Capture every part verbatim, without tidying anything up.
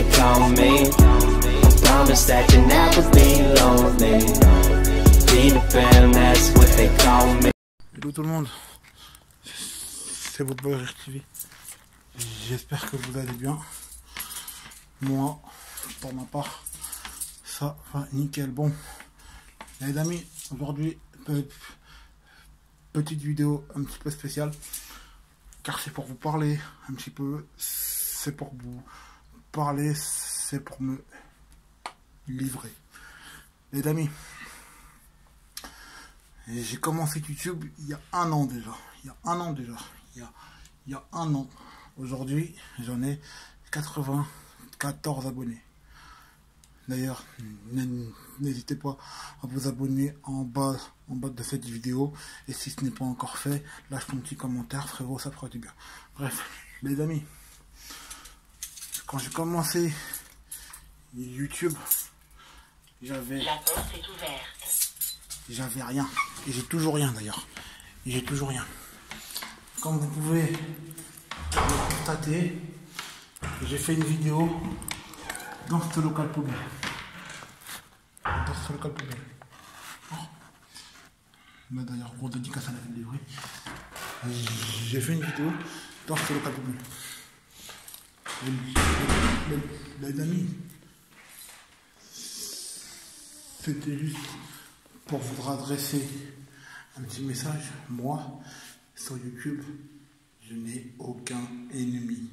they call me. I promise that you'll never be lonely. Peter Pan, that's what they call me. Hello tout le monde, c'est votre boy Rich T V. J'espère que vous allez bien. Moi, pour ma part, ça va nickel. Bon, les amis, aujourd'hui, petite vidéo un petit peu spéciale, car c'est pour vous parler un petit peu, c'est pour vous parler, c'est pour me livrer. Les amis, j'ai commencé YouTube il y a un an déjà. Il y a un an déjà. Il y a, il y a un an. Aujourd'hui, j'en ai quatre-vingt-quatorze abonnés. D'ailleurs, n'hésitez pas à vous abonner en bas, en bas de cette vidéo. Et si ce n'est pas encore fait, lâche ton petit commentaire, frérot, ça fera du bien. Bref, les amis, quand j'ai commencé YouTube, j'avais... La porte est ouverte. J'avais rien. Et j'ai toujours rien d'ailleurs. Et j'ai toujours rien. Comme vous pouvez le constater, j'ai fait une vidéo dans ce local poubelle. Dans ce local poubelle. Oh. Là d'ailleurs, gros dédicace à la ville livrée. J'ai fait une vidéo dans ce local poubelle. Les, les, les amis, c'était juste pour vous adresser un petit message. Moi, sur YouTube, je n'ai aucun ennemi.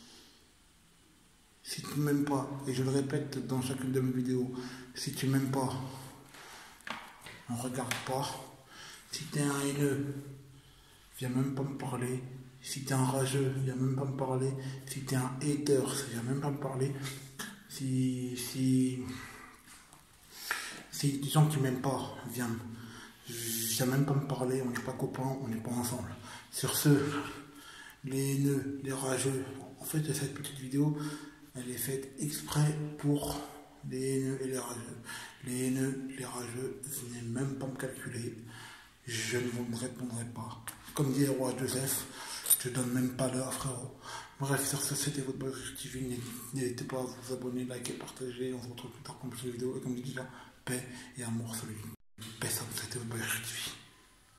Si tu m'aimes pas, et je le répète dans chacune de mes vidéos, si tu m'aimes pas, on regarde pas. Si tu es un haineux, viens même pas me parler. Si tu es un rageux, viens même pas me parler. Si tu es un hater, viens même pas me parler. Si... si Si des gens qui m'aiment pas, viens, viens même pas me parler, on n'est pas copains, on n'est pas ensemble. Sur ce, les haineux, les rageux, en fait cette petite vidéo, elle est faite exprès pour les haineux et les rageux. Les haineux, les rageux, venez même pas me calculer, je ne vous répondrai pas. Comme dit le roi Joseph, je donne même pas l'heure, frérot. Bref, sur ce, c'était votre boy Rich T V. N'hésitez pas à vous abonner, liker, partager. On se retrouve plus tard pour une prochaine vidéo. Et comme je dis déjà, paix et amour, salut. Paix, ça, c'était votre boy Rich T V.